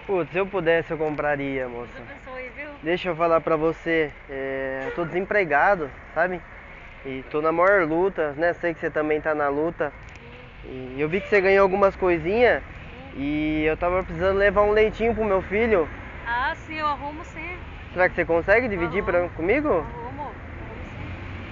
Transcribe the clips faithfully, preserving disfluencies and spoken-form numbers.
Putz, se eu pudesse eu compraria, moça. Deus abençoe, viu? Deixa eu falar pra você, é, eu tô desempregado, sabe? E tô na maior luta, né? Sei que você também tá na luta. E eu vi que você ganhou algumas coisinhas e eu tava precisando levar um leitinho pro meu filho. Ah, sim, eu arrumo sim. Será que você consegue dividir pra, comigo? Arrumo, arrumo sim.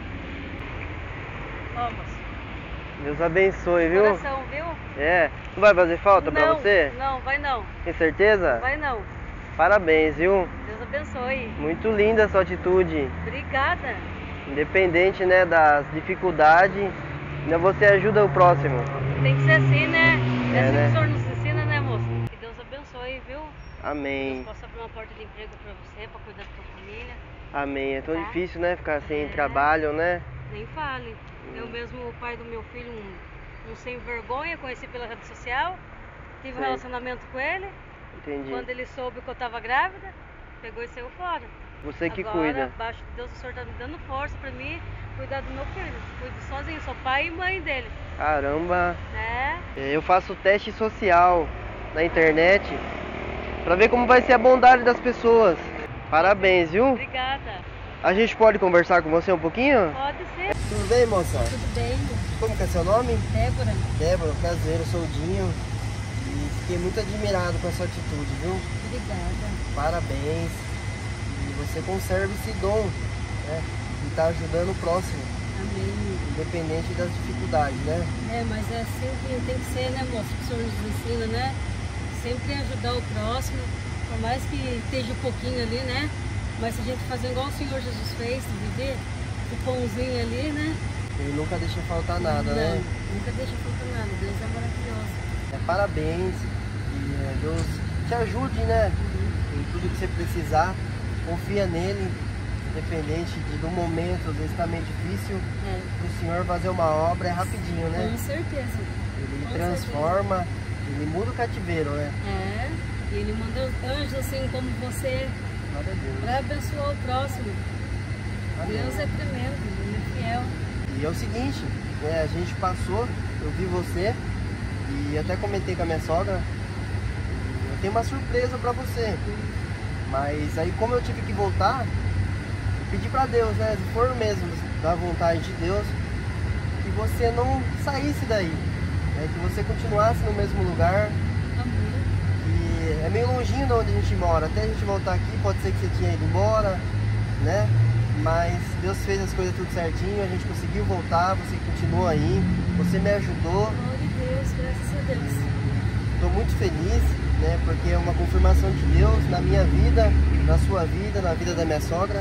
Vamos. Deus abençoe, viu? Coração, viu? É. Não vai fazer falta não, pra você? Não, vai não. Tem certeza? Vai não. Parabéns, viu? Deus abençoe. Muito linda a sua atitude. Obrigada. Independente, né, das dificuldades, ainda você ajuda o próximo. Tem que ser assim, né? É, É, assim né? que o Senhor nos ensina, né, moço? Que Deus abençoe, viu? Amém. Deus possa abrir uma porta de emprego pra você, pra cuidar da tua família. Amém. É tão Tá? difícil, né, ficar sem É. trabalho, né? Nem fale. Eu mesmo, o pai do meu filho, um, um sem vergonha, conheci pela rede social, tive um Sei. relacionamento com ele. Entendi. Quando ele soube que eu tava grávida, pegou e saiu fora. Você que Agora, cuida. abaixo de Deus, o Senhor tá me dando força pra mim cuidar do meu filho. Cuido sozinho, sou pai e mãe dele, Caramba. né? Eu faço teste social na internet pra ver como vai ser a bondade das pessoas. Parabéns, viu? Obrigada. A gente pode conversar com você um pouquinho? Pode ser. Tudo bem, moça? Tudo bem, Como que é seu nome? Débora. Débora, prazer, eu sou o Dinho. E fiquei muito admirado com a sua atitude, viu? Obrigada. Parabéns. E você conserva esse dom, né? De estar ajudando o próximo, Amém. independente das dificuldades, né? É, mas é assim que tem que ser, né, moço? Que o Senhor nos ensina, né? Sempre ajudar o próximo, por mais que esteja um pouquinho ali, né? Mas se a gente fazer igual o Senhor Jesus fez, dividir o pãozinho ali, né? Ele nunca deixa faltar nada, Não, né? nunca deixa faltar nada. Deus é maravilhoso. É, parabéns. E é, Deus te ajude, né? Em tudo que você precisar. Confia nele, independente de, do momento, às vezes está meio difícil. É, O Senhor fazer uma obra é rapidinho, né? com certeza. Ele Com transforma, ele muda o cativeiro, né? É, e ele manda anjos assim como você Glória a Deus. para abençoar o próximo. Amém. Deus é tremendo, ele é fiel. E é o seguinte, né, a gente passou, eu vi você e até comentei com a minha sogra, eu tenho uma surpresa pra você. Mas aí como eu tive que voltar, eu pedi pra Deus, né, se for mesmo da vontade de Deus, que você não saísse daí, né, que você continuasse no mesmo lugar. Amém. E é meio longinho de onde a gente mora, até a gente voltar aqui, pode ser que você tinha ido embora, né? Mas Deus fez as coisas tudo certinho, a gente conseguiu voltar, você continua aí, você me ajudou. Glória a Deus, graças a Deus. Estou muito feliz, né? Porque é uma confirmação de Deus na minha vida, na sua vida, na vida da minha sogra.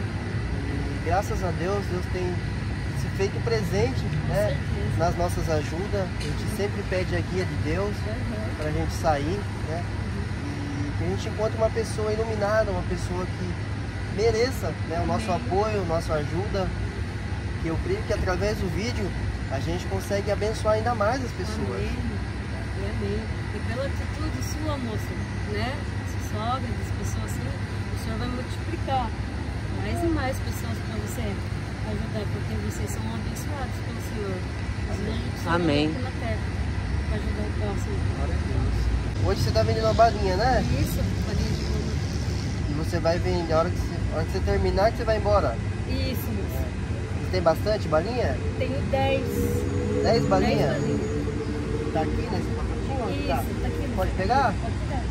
E graças a Deus, Deus tem se feito presente, né? certeza. Nas nossas ajudas. A gente sempre pede a guia de Deus Uhum. para a gente sair, né? E que a gente encontre uma pessoa iluminada, uma pessoa que mereça, né, o nosso apoio, a nossa ajuda. Que eu creio que através do vídeo a gente consegue abençoar ainda mais as pessoas. Amém. E amém. E pela atitude sua, moça, né? Sua sogra, das pessoas assim, o Senhor vai multiplicar mais e mais pessoas para você ajudar, porque vocês são abençoados pelo Senhor. Amém. Aqui na terra, para ajudar o próximo. Glória a Deus. Hoje você está vendendo uma balinha, né? Isso, farinha de goma. E você vai vender, a hora que você, a hora que você terminar que você vai embora. Isso, moça. Você tem bastante balinha? Tenho dez. Dez balinhas? Dez balinhas. Tá aqui nesse pacotinho? Onde Isso, tá? tá aqui. Pode pegar? Pode pegar.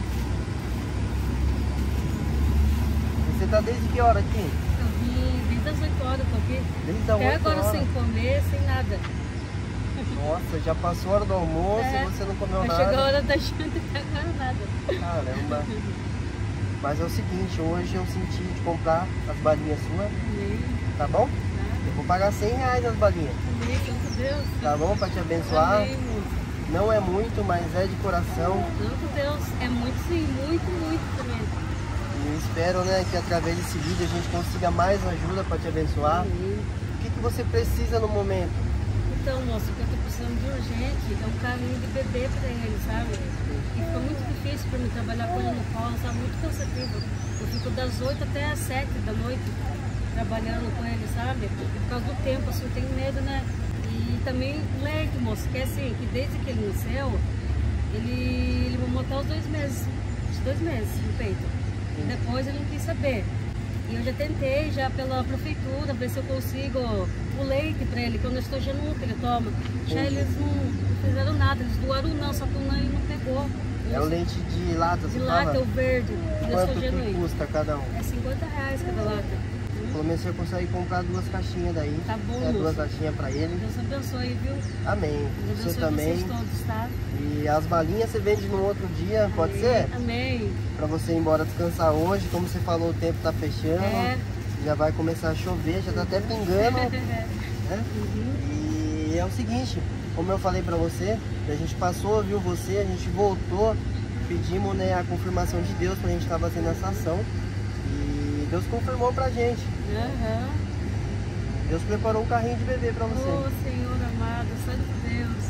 Você tá desde que hora aqui? Eu vim desde as oito horas, tô aqui. Desde as Até oito agora horas. sem comer, sem nada. Nossa, já passou a hora do almoço É, e você não comeu vai nada. chegar a hora da janta e até agora nada. Caramba. Mas é o seguinte, hoje eu senti de comprar as balinhas suas, Amém. tá bom? Eu vou pagar cem reais as balinhas, Amém, santo Deus. tá bom? Pra te abençoar. Amém, moço. Não é muito, mas é de coração. Santo Deus. É muito sim, muito, muito também. E eu espero, né, que através desse vídeo a gente consiga mais ajuda para te abençoar. Amém. O que, que você precisa no momento? Então, moço, o que eu tô precisando de urgente é um carrinho de bebê pra ele, sabe? E fica muito difícil pra mim trabalhar com ele no colo, tá muito cansativo. Eu fico das oito até as sete da noite trabalhando com ele, sabe? Por causa do tempo, assim, eu tenho medo, né? E também leite, moço, que é assim, que desde que ele nasceu, ele, ele mamou até os dois meses dois meses no peito. E depois eu não quis saber. E eu já tentei já pela prefeitura, ver se eu consigo o leite para ele, que eu não estou genuíno que ele toma. Já eles não, não fizeram nada, eles doaram não, só que o ele não pegou. É o leite de lata, De você lata, fala? o verde, Quanto que genuíno. custa cada um? É cinquenta reais cada lata. Pelo menos você consegue comprar duas caixinhas daí. Tá bom, é, duas moça. caixinhas pra ele. Deus abençoe, viu? Amém. Deus Você abençoe também. vocês todos, tá? E as balinhas você vende no outro dia, pode Amém. ser? Amém. Pra você ir embora descansar hoje, como você falou, o tempo tá fechando. É. Já vai começar a chover, já tá até pingando. né? Uhum. E é o seguinte, como eu falei pra você, a gente passou, viu você, a gente voltou, pedimos, né, a confirmação de Deus pra gente estar fazendo essa ação. E Deus confirmou pra gente. Uhum. Deus preparou um carrinho de bebê pra você. Oh, Senhor amado, Santo Deus.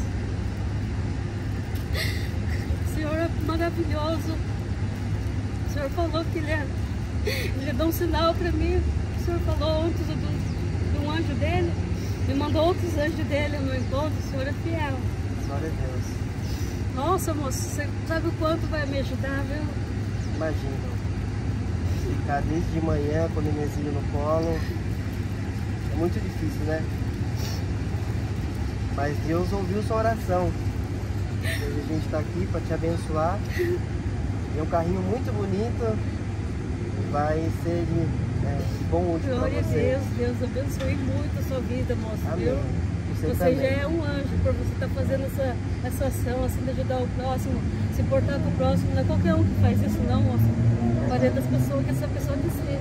O Senhor é maravilhoso. O Senhor falou que Ele, é, ele dá um sinal para mim. O Senhor falou antes do, do um anjo dele. Me mandou outros anjos dele no encontro. O Senhor é fiel. Glória a Deus. Nossa, moço, você sabe o quanto vai me ajudar, viu? Imagina. Ficar desde de manhã com o nenenzinho no colo. É muito difícil, né? Mas Deus ouviu sua oração. Hoje a gente está aqui para te abençoar. É um carrinho muito bonito. Vai ser de, é, de bom útil para Glória a você. Deus, Deus abençoe muito a sua vida, moço, Amém. viu? Você, Você também. já é um anjo por você estar fazendo essa, essa ação assim, de ajudar o próximo, se portar com o próximo. Não é qualquer um que faz isso não, moço. A maioria das pessoas que essa pessoa quer ser.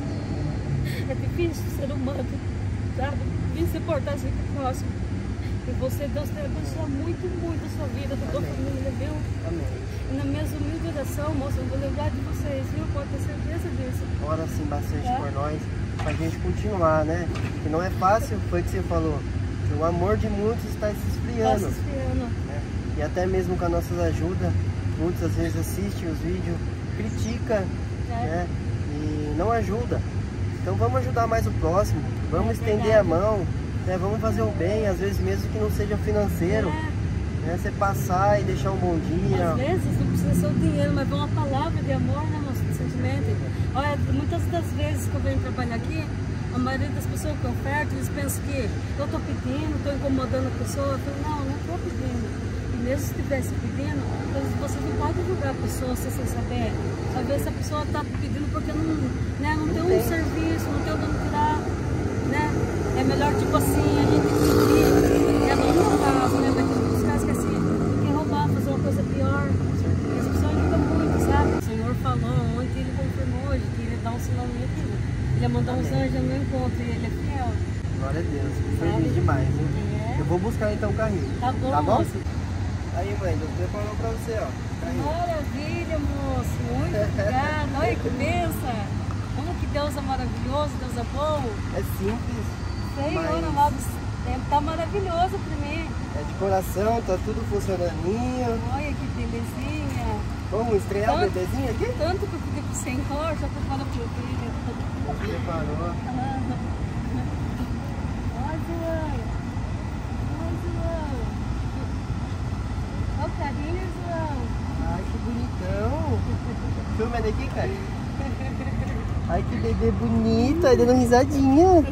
É difícil ser humano, sabe? E se portar assim com o próximo. E você, Deus te abençoa muito, muito a sua vida, a tua família, viu? Amém. E na minha humilde oração, moço, eu vou lembrar de vocês, viu? Pode ter certeza disso. Ora sim bastante É. por nós, pra gente continuar, né? Que não é fácil, foi o que você falou. O amor de muitos está se Tá esfriando. se esfriando. Né? E até mesmo com a nossa ajuda, muitas às vezes assistem os vídeos, critica, É. né? E não ajuda. Então vamos ajudar mais o próximo, vamos É estender verdade. a mão, né? Vamos fazer o bem, às vezes mesmo que não seja financeiro, É. né? Você passar e deixar um bom dia. Às vezes não precisa ser o dinheiro, mas uma palavra de amor, né, moço, de sentimento. Olha, muitas das vezes que eu venho trabalhar aqui, a maioria das pessoas que eu oferto, eles pensam que eu estou pedindo, estou incomodando a pessoa. Eu falo, não, não estou pedindo. E mesmo se estivesse pedindo, você não pode julgar a pessoa sem saber. Às vezes a pessoa está pedindo porque não, né, não tem um tem. serviço, não tem onde tirar, né? É melhor, tipo assim, a gente pedir, é no único caso, né? Mas tem muitos casos que assim, que roubar, fazer uma coisa pior. E as pessoas ajudam muito, sabe? O Senhor falou ontem, Ele confirmou hoje que Ele dá um sinal no meu filho. Ele ia mandar uns Amém. anjos no encontro e Ele é fiel. Glória a Deus, Sabe? feliz demais, hein? É. Eu vou buscar então o carrinho. Tá bom, Tá bom? moço. Aí mãe, Deus preparou pra você, ó. Carrinho. Maravilha, moço. Muito obrigada. Olha que benção. Como que Deus é maravilhoso, Deus é bom. É simples, Senhor, Mas- amado, tá maravilhoso pra mim. é de coração, tá tudo funcionandinho. Olha que belezinha. Vamos estrear o Tanto- bebezinho aqui? Tanto que eu pedi pro Senhor, já tô falando pro filho. Deus preparou. Olha, João. Olha, João. Olha o carinho, João. Ai, que bonitão. Filma ele aqui, cara. Ai, que bebê bonito, aí dando risadinha.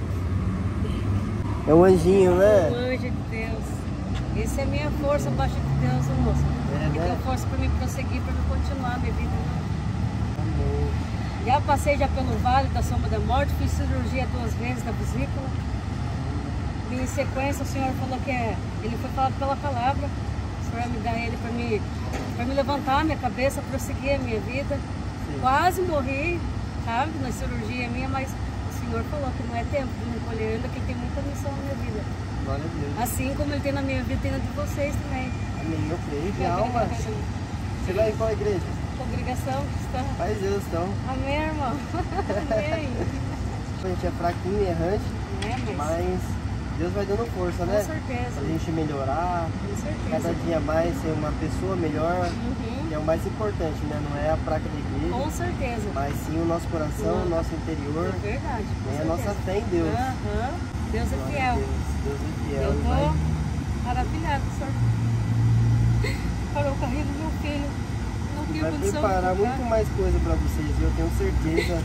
É um anjinho, O né? anjo de Deus. Essa é a minha força abaixo de Deus, ô moço. É, Que né? deu força pra me prosseguir, pra me continuar a minha vida. Amém. Já passei já pelo vale da sombra da morte, fiz cirurgia duas vezes da vesícula. E em sequência o Senhor falou que é, ele foi falado pela palavra. O Senhor me dá ele para me, para me levantar a minha cabeça, prosseguir a minha vida. Sim. Quase morri, sabe, na cirurgia minha, mas o Senhor falou que não é tempo de me colher ainda, que ele tem muita missão na minha vida. Glória a Deus. Assim como ele tem na minha vida, tem na de vocês também. Amém. Eu creio de alma. Você vai em qual igreja? Congregação cristã. Faz Deus, então. Amém, irmão. Amém. A gente é fraquinho, errante, É, mas, mas Deus vai dando força, com né? certeza. Pra gente melhorar, Com certeza. cada dia mais ser uma pessoa melhor. Uhum. Que é o mais importante, né? Não é a placa da igreja, Com certeza. mas sim o nosso coração, o nosso interior, É verdade. com né? A nossa certeza. fé em Deus. Aham. Deus é Glória a fiel. Deus, Deus é fiel. Eu e vai- tô maravilhada, senhor. Parou o carrinho do meu filho. Não viu vai condição preparar de comprar. muito mais coisa para vocês, eu tenho certeza.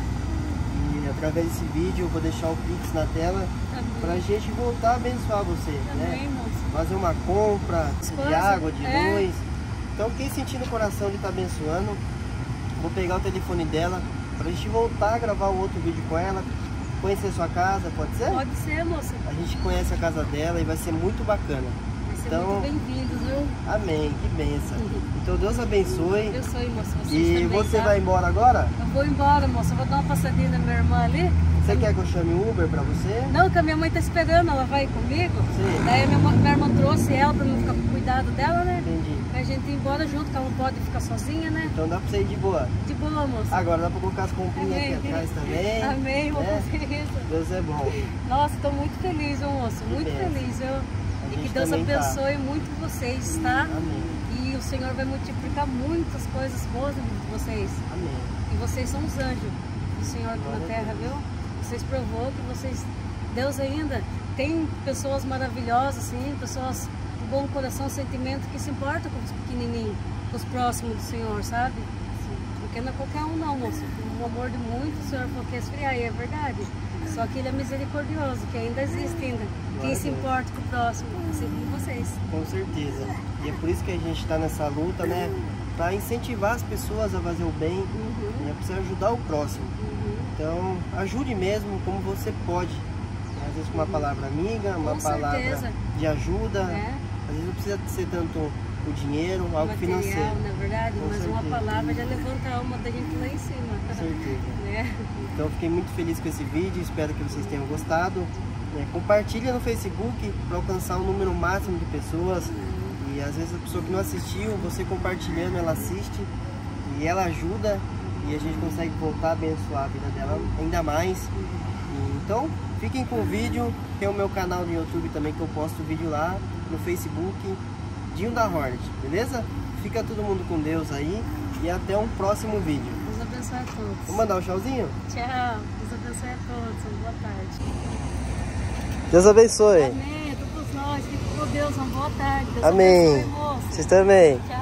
E através desse vídeo eu vou deixar o Pix na tela para a gente voltar a abençoar vocês, Também, né? moço. Fazer uma compra As de coisas, água, de é. luz. Então quem sentir no coração de estar abençoando, vou pegar o telefone dela para a gente voltar a gravar um outro vídeo com ela, conhecer sua casa, pode ser? Pode ser, moça. A gente conhece a casa dela e vai ser muito bacana. Vai ser Então, muito bem-vindos, viu? amém, que benção. Uhum. Então Deus abençoe. Abençoe, moça. Vocês E também, você tá? vai embora agora? Eu vou embora, moça. Eu vou dar uma passadinha na minha irmã ali. Você quer que eu chame o Uber pra você? Não, que a minha mãe tá esperando, ela vai comigo. Sim. Daí a minha, mãe- minha irmã trouxe ela pra não ficar com cuidado dela, né? Entendi. Pra gente ir embora junto, que ela não pode ficar sozinha, né? Então dá pra você ir de boa. De boa, moça. Agora dá pra colocar as comprinhas aqui Amém. atrás também. Amém, vou né? fazer isso. Deus é bom. Nossa, tô muito feliz, viu, moço? Muito benção. feliz, viu? E gente que Deus também tá. abençoe muito vocês, tá? Amém. E o Senhor vai multiplicar muitas coisas boas na vida de vocês. Amém. E vocês são os anjos do Senhor aqui Glória na a terra, Deus. viu? Vocês provou que vocês... Deus ainda tem pessoas maravilhosas, assim, pessoas de bom coração, sentimento, que se importam com os pequenininhos, com os próximos do Senhor, sabe? Porque não é qualquer um não, moço. O amor de muitos, o Senhor falou que ia esfriar, e é verdade. Só que Ele é misericordioso, que ainda existe ainda. Quem se importa com o próximo, assim como vocês. Com certeza. E é por isso que a gente tá nessa luta, né? Pra incentivar as pessoas a fazer o bem, Uhum, né? Pra você ajudar o próximo. uhum. Então, ajude mesmo como você pode. Às vezes com uma palavra amiga, uma Com palavra certeza. de ajuda. É. Às vezes não precisa ser tanto o dinheiro, algo Material, financeiro. na verdade, Com mas uma certeza. palavra já levanta a alma da gente lá em cima. Com certeza. Né? Então eu fiquei muito feliz com esse vídeo, espero que vocês tenham gostado. É, compartilha no Facebook para alcançar um número máximo de pessoas. E às vezes a pessoa que não assistiu, você compartilhando, ela assiste e ela ajuda e a gente consegue voltar a abençoar a vida dela ainda mais. E, então fiquem com o vídeo, tem o meu canal no YouTube também que eu posto vídeo lá, no Facebook, Dinho da Hornet, beleza? Fica todo mundo com Deus aí e até um próximo vídeo. Deus abençoe a todos. Vamos mandar um tchauzinho? Tchau. Deus abençoe a todos. Boa tarde. Deus abençoe. Amém. Todos nós. Fique com Deus. Uma boa tarde. Deus Amém. abençoe, moço. Vocês também. Tchau.